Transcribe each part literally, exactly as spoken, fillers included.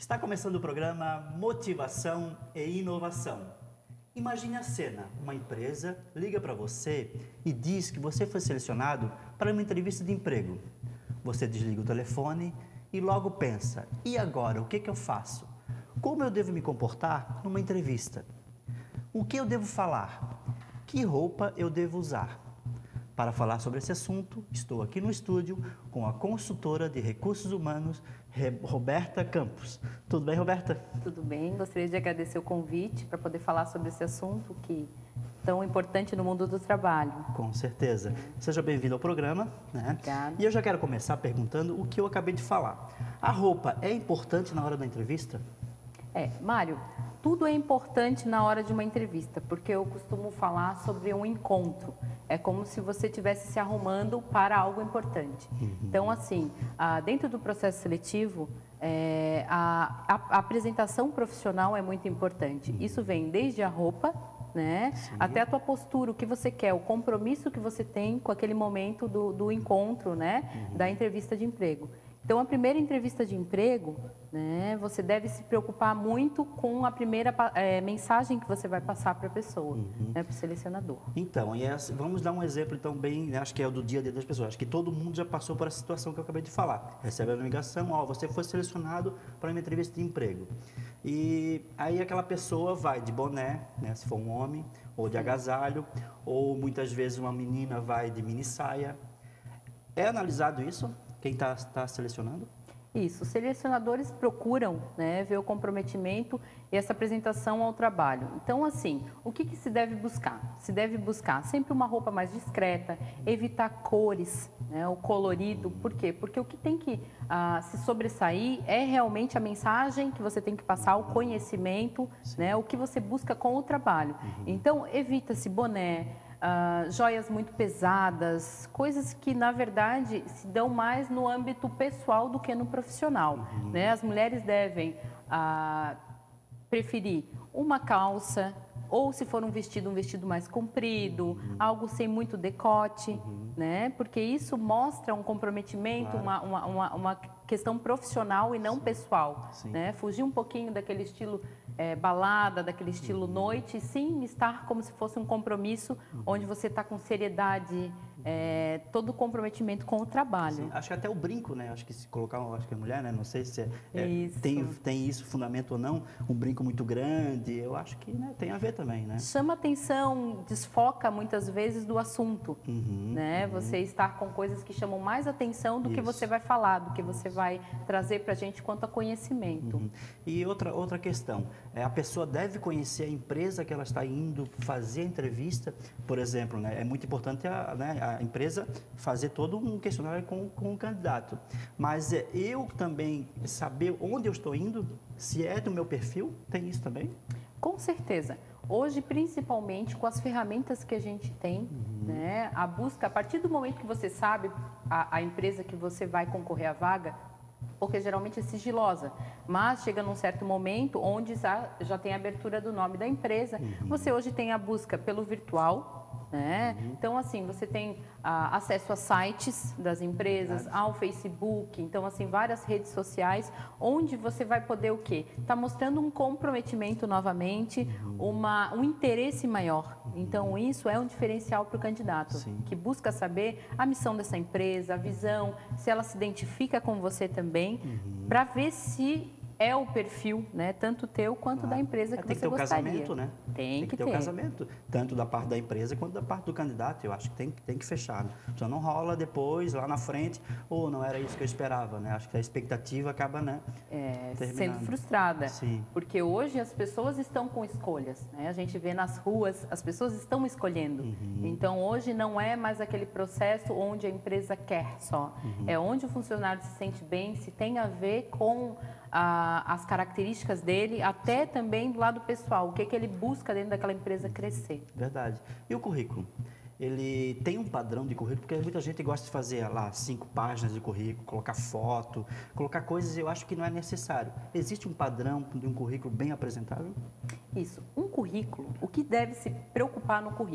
Está começando o programa Motivação e Inovação. Imagine a cena, uma empresa liga para você e diz que você foi selecionado para uma entrevista de emprego. Você desliga o telefone e logo pensa, e agora, o que, que eu faço? Como eu devo me comportar numa entrevista? O que eu devo falar? Que roupa eu devo usar? Para falar sobre esse assunto, estou aqui no estúdio com a consultora de recursos humanos, Roberta Campos. Tudo bem, Roberta? Tudo bem, gostaria de agradecer o convite para poder falar sobre esse assunto que é tão importante no mundo do trabalho. Com certeza. Seja bem-vindo ao programa, né? Obrigada. E eu já quero começar perguntando o que eu acabei de falar. A roupa é importante na hora da entrevista? É, Mário, tudo é importante na hora de uma entrevista, porque eu costumo falar sobre um encontro. É como se você estivesse se arrumando para algo importante. Uhum. Então, assim, ah, dentro do processo seletivo, é, a, a, a apresentação profissional é muito importante. Uhum. Isso vem desde a roupa, né, até a tua postura, o que você quer, o compromisso que você tem com aquele momento do, do encontro, né, uhum. da entrevista de emprego. Então, a primeira entrevista de emprego, né, você deve se preocupar muito com a primeira é, mensagem que você vai passar para a pessoa, uhum. né, para o selecionador. Então, e essa, vamos dar um exemplo, então, bem, acho que é o do dia a dia das pessoas. Acho que todo mundo já passou por essa situação que eu acabei de falar. Recebe a ligação, ó, você foi selecionado para uma entrevista de emprego. E aí aquela pessoa vai de boné, né, se for um homem, ou de agasalho, ou muitas vezes uma menina vai de mini saia. É analisado isso? Quem está tá selecionando? Isso, os selecionadores procuram, né, ver o comprometimento e essa apresentação ao trabalho. Então, assim, o que, que se deve buscar? Se deve buscar sempre uma roupa mais discreta, evitar cores, né, o colorido. Por quê? Porque o que tem que ah, se sobressair é realmente a mensagem que você tem que passar, o conhecimento, né, o que você busca com o trabalho. Uhum. Então, evita-se boné, Uh, joias muito pesadas, coisas que, na verdade, se dão mais no âmbito pessoal do que no profissional. Uhum. Né? As mulheres devem uh, preferir uma calça, ou se for um vestido, um vestido mais comprido, uhum. algo sem muito decote, uhum. né? Porque isso mostra um comprometimento, claro. uma, uma, uma, uma questão profissional e não Sim. pessoal. Sim. Né? Fugir um pouquinho daquele estilo é, balada, daquele estilo uhum. noite, sim estar como se fosse um compromisso, uhum. onde você está com seriedade, é, todo o comprometimento com o trabalho. Sim. Acho que até o brinco, né? Acho que se colocar, acho que é mulher, né? Não sei se é, é, isso. Tem, tem isso fundamento ou não, um brinco muito grande, eu acho que né, tem a ver também, né? Chama atenção, desfoca muitas vezes do assunto, uhum, né? Uhum. Você estar com coisas que chamam mais atenção do isso. que você vai falar, do que você vai trazer para a gente quanto a conhecimento. Uhum. E outra, outra questão, é, a pessoa deve conhecer a empresa que ela está indo fazer a entrevista, por exemplo, né? É muito importante a, né, a empresa fazer todo um questionário com, com o candidato, mas é, eu também saber onde eu estou indo, se é do meu perfil, tem isso também? Com certeza. Hoje, principalmente com as ferramentas que a gente tem, uhum. né, a busca, a partir do momento que você sabe a, a empresa que você vai concorrer à vaga, porque geralmente é sigilosa, mas chega num certo momento onde já, já tem a abertura do nome da empresa, uhum. você hoje tem a busca pelo virtual, né? Uhum. Então, assim, você tem ah, acesso a sites das empresas, Verdade. ao Facebook, então, assim, várias redes sociais, onde você vai poder o quê? Tá mostrando um comprometimento novamente, uhum. uma, um interesse maior. Uhum. Então, isso é um diferencial para o candidato, Sim. que busca saber a missão dessa empresa, a visão, se ela se identifica com você também, uhum. para ver se é o perfil, né, tanto teu quanto claro. da empresa que, é, tem você que ter gostaria. Tem que ter o casamento, né? Tem, tem que, que ter, ter o casamento, tanto da parte da empresa quanto da parte do candidato. Eu acho que tem, tem que fechar. Né? Só não rola depois, lá na frente, ou oh, não era isso que eu esperava, né? Acho que a expectativa acaba, né, é, terminando. sendo frustrada. Sim. Porque hoje as pessoas estão com escolhas, né? A gente vê nas ruas, as pessoas estão escolhendo. Uhum. Então, hoje não é mais aquele processo onde a empresa quer só. Uhum. É onde o funcionário se sente bem, se tem a ver com a, as características dele, até também do lado pessoal, o que, que ele busca dentro daquela empresa crescer. Verdade. E o currículo? Ele tem um padrão de currículo, porque muita gente gosta de fazer lá cinco páginas de currículo, colocar foto, colocar coisas, eu acho que não é necessário. Existe um padrão de um currículo bem apresentável? Isso. Um currículo, o que deve se preocupar no currículo?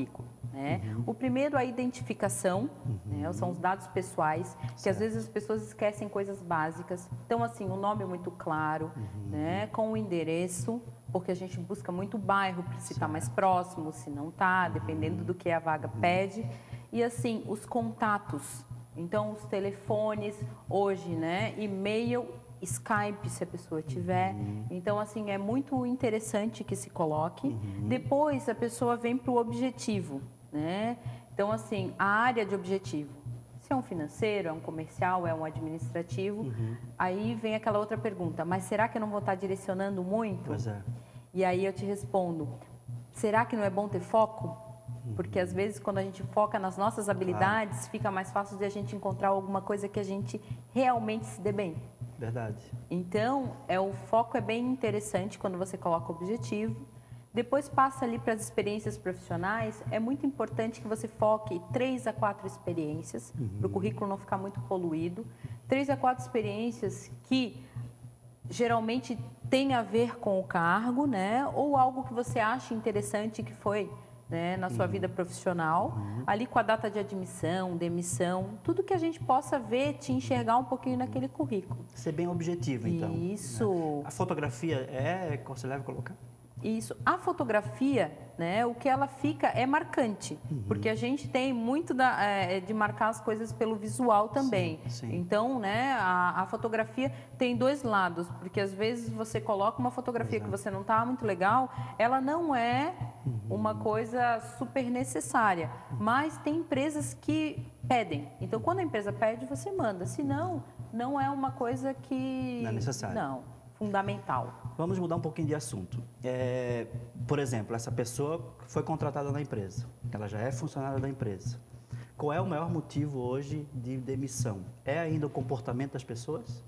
Né? Uhum. O primeiro é a identificação, Uhum. né? São os dados pessoais, que Certo. às vezes as pessoas esquecem coisas básicas. Então, assim, o nome é muito claro, Uhum. né? Com o endereço, porque a gente busca muito bairro para se está mais próximo, se não está, dependendo do que a vaga Uhum. pede. E, assim, os contatos. Então, os telefones, hoje, né? E-mail, Skype, se a pessoa tiver. Uhum. Então, assim, é muito interessante que se coloque. Uhum. Depois, a pessoa vem para o objetivo, né? Então, assim, a área de objetivo. Se é um financeiro, é um comercial, é um administrativo. Uhum. Aí vem aquela outra pergunta, mas será que eu não vou estar direcionando muito? Pois é. E aí eu te respondo, será que não é bom ter foco? Porque às vezes quando a gente foca nas nossas habilidades, claro, fica mais fácil de a gente encontrar alguma coisa que a gente realmente se dê bem. Verdade. Então, é, o foco é bem interessante quando você coloca o objetivo. Depois passa ali para as experiências profissionais. É muito importante que você foque três a quatro experiências, uhum, para o currículo não ficar muito poluído. Três a quatro experiências que geralmente tem a ver com o cargo, né? Ou algo que você acha interessante que foi, né, na sua, uhum, vida profissional, uhum, ali com a data de admissão, demissão, tudo que a gente possa ver, te enxergar um pouquinho naquele currículo. Ser bem objetivo, então. Isso. Né? A fotografia é aconselhável colocar? Isso. A fotografia, né, o que ela fica é marcante, uhum, porque a gente tem muito da, é, de marcar as coisas pelo visual também. Sim, sim. Então, né, a, a fotografia tem dois lados, porque às vezes você coloca uma fotografia, exato, que você não está muito legal, ela não é, uhum, uma coisa super necessária, mas tem empresas que pedem. Então, quando a empresa pede, você manda. Se não, não é uma coisa que... Não é necessário. Não, fundamental. Vamos mudar um pouquinho de assunto. É, por exemplo, essa pessoa foi contratada na empresa, ela já é funcionária da empresa. Qual é o maior motivo hoje de demissão? É ainda o comportamento das pessoas?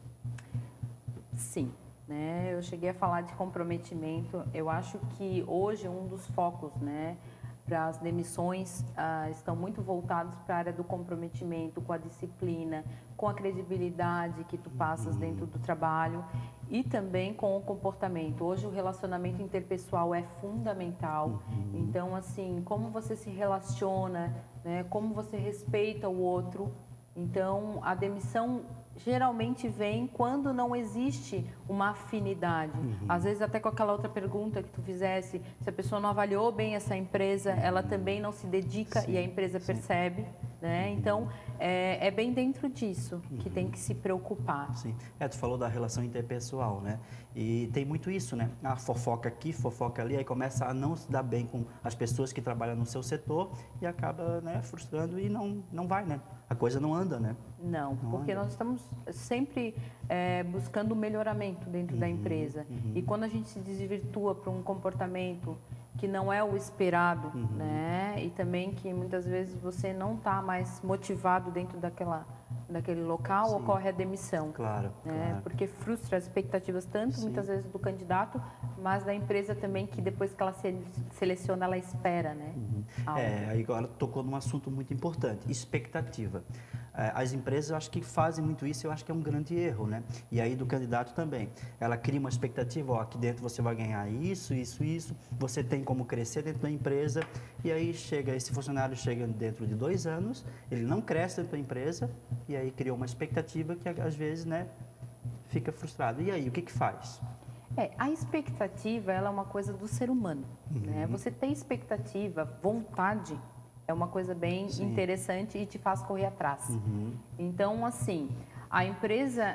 Sim. Né? Eu cheguei a falar de comprometimento. Eu acho que hoje um dos focos, né, para as demissões ah, estão muito voltados para a área do comprometimento, com a disciplina, com a credibilidade que tu passas, uhum, dentro do trabalho e também com o comportamento. Hoje o relacionamento interpessoal é fundamental. Uhum. Então, assim, como você se relaciona, né, como você respeita o outro. Então, a demissão geralmente vem quando não existe uma afinidade. Uhum. Às vezes até com aquela outra pergunta que tu fizesse, se a pessoa não avaliou bem essa empresa, uhum, ela também não se dedica, sim, e a empresa, sim, percebe, né? Uhum. Então, é, é bem dentro disso que, uhum, tem que se preocupar. Sim. É, tu falou da relação interpessoal, né? E tem muito isso, né? A fofoca aqui, fofoca ali, aí começa a não se dar bem com as pessoas que trabalham no seu setor e acaba, né, frustrando e não, não vai, né? A coisa não anda, né? Não, não porque anda. Nós estamos sempre é, buscando o melhoramento dentro, uhum, da empresa. Uhum. E quando a gente se desvirtua para um comportamento que não é o esperado, uhum, né? E também que muitas vezes você não está mais motivado dentro daquela, daquele local, sim, ocorre a demissão. Claro, né? Claro. Porque frustra as expectativas tanto, sim, muitas vezes do candidato, mas da empresa também, que depois que ela se seleciona, ela espera, né? Uhum. É, aí agora tocou num assunto muito importante, expectativa. As empresas, eu acho que fazem muito isso, eu acho que é um grande erro, né? E aí do candidato também. Ela cria uma expectativa, ó, aqui dentro você vai ganhar isso, isso, isso, você tem como crescer dentro da empresa, e aí chega, esse funcionário chega dentro de dois anos, ele não cresce dentro da empresa, e aí criou uma expectativa que às vezes, né, fica frustrado. E aí, o que que faz? É, a expectativa, ela é uma coisa do ser humano, uhum, né? Você tem expectativa, vontade, é uma coisa bem, sim, interessante e te faz correr atrás. Uhum. Então, assim, a empresa,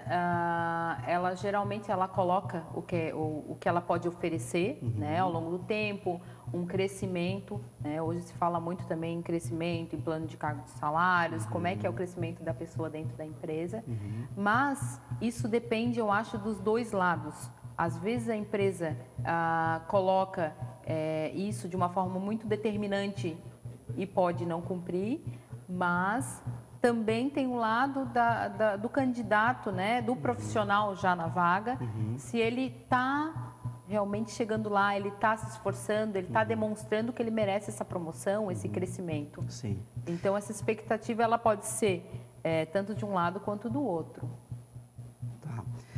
ah, ela geralmente ela coloca o que, o, o que ela pode oferecer, uhum, né, ao longo do tempo, um crescimento, né? Hoje se fala muito também em crescimento, em plano de cargos de salários, uhum, como é que é o crescimento da pessoa dentro da empresa. Uhum. Mas isso depende, eu acho, dos dois lados. Às vezes a empresa ah, coloca é, isso de uma forma muito determinante e pode não cumprir, mas também tem o lado da, da, do candidato, né, do profissional já na vaga, uhum, se ele está realmente chegando lá, ele está se esforçando, ele está, uhum, demonstrando que ele merece essa promoção, esse, uhum, crescimento. Sim. Então, essa expectativa ela pode ser é, tanto de um lado quanto do outro. Tá.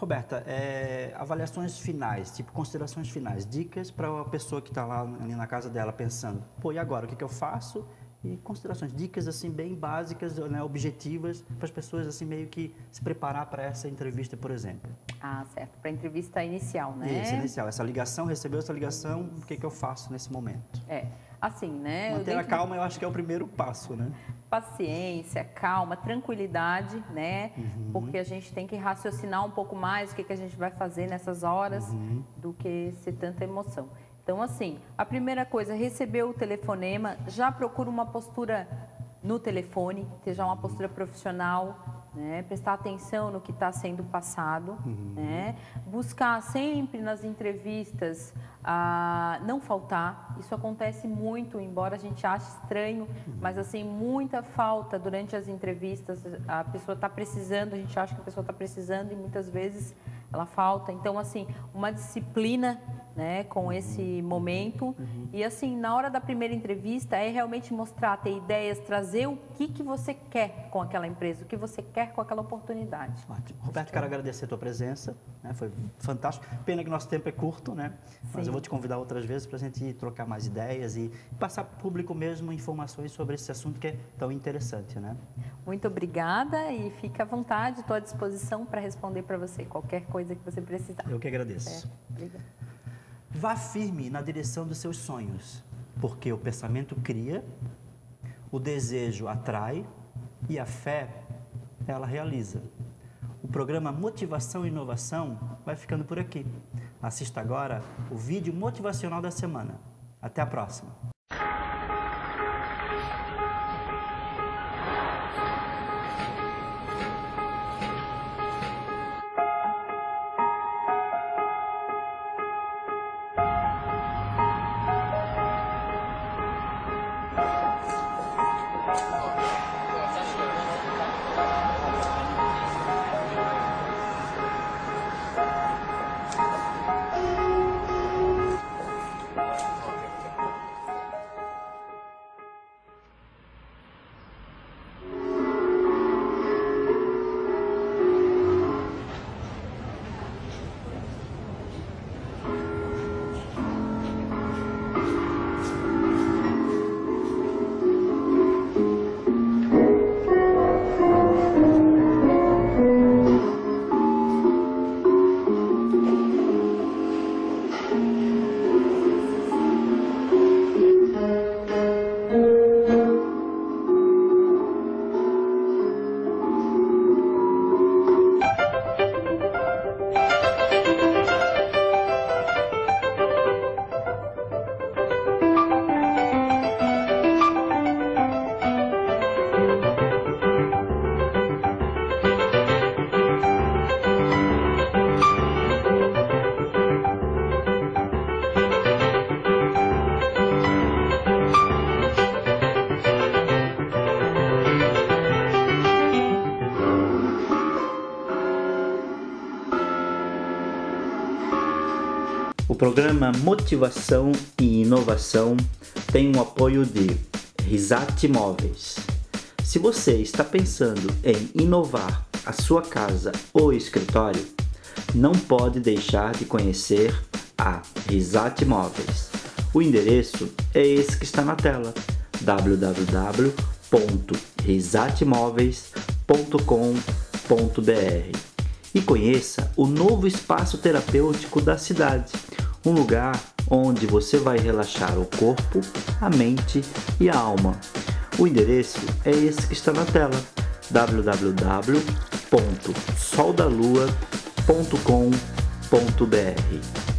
Roberta, é, avaliações finais, tipo considerações finais, dicas para a pessoa que está lá ali na casa dela pensando, pô, e agora, o que, que eu faço? E considerações, dicas assim bem básicas, né, objetivas, para as pessoas assim meio que se preparar para essa entrevista, por exemplo. Ah, certo, para a entrevista inicial, né? Isso, inicial, essa ligação, recebeu essa ligação, o que, que eu faço nesse momento? É, assim, né? Manter a calma, eu acho que é o primeiro passo, né? Paciência, calma, tranquilidade, né? Uhum. Porque a gente tem que raciocinar um pouco mais o que, que a gente vai fazer nessas horas uhum. do que ser tanta emoção. Então, assim, a primeira coisa, recebeu o telefonema, já procura uma postura no telefone, ter já uma postura profissional, né? Prestar atenção no que está sendo passado, uhum. né? Buscar sempre nas entrevistas a não faltar. Isso acontece muito, embora a gente ache estranho, uhum. mas assim, muita falta durante as entrevistas. A pessoa está precisando, a gente acha que a pessoa está precisando e muitas vezes ela falta. Então, assim, uma disciplina, né, com esse momento. Uhum. E assim, na hora da primeira entrevista, é realmente mostrar, ter ideias, trazer o que, que você quer com aquela empresa, o que você quer com aquela oportunidade. Ótimo. Roberto, quero agradecer a tua presença, né? Foi fantástico. Pena que nosso tempo é curto, né? Mas Sim. eu vou te convidar outras vezes para a gente trocar mais ideias e passar para o público mesmo informações sobre esse assunto que é tão interessante, né? Muito obrigada e fica à vontade, estou à disposição para responder para você qualquer coisa que você precisar. Eu que agradeço. É. Obrigada. Vá firme na direção dos seus sonhos, porque o pensamento cria, o desejo atrai e a fé, ela realiza. O programa Motivação e Inovação vai ficando por aqui. Assista agora o vídeo motivacional da semana. Até a próxima! O programa Motivação e Inovação tem o apoio de Risate Móveis. Se você está pensando em inovar a sua casa ou escritório, não pode deixar de conhecer a Risate Móveis. O endereço é esse que está na tela, w w w ponto risate móveis ponto com ponto b r, e conheça o novo espaço terapêutico da cidade, um lugar onde você vai relaxar o corpo, a mente e a alma. O endereço é esse que está na tela, w w w ponto sol da lua ponto com ponto b r.